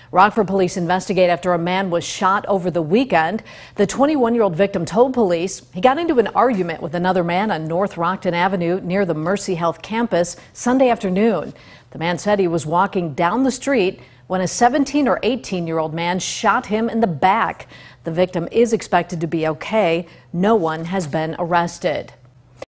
Rockford Police investigate after a man was shot over the weekend. The 21-year-old victim told police he got into an argument with another man on North Rockton Avenue near the Mercy Health campus Sunday afternoon. The man said he was walking down the street when a 17 or 18-year-old man shot him in the back. The victim is expected to be okay. No one has been arrested.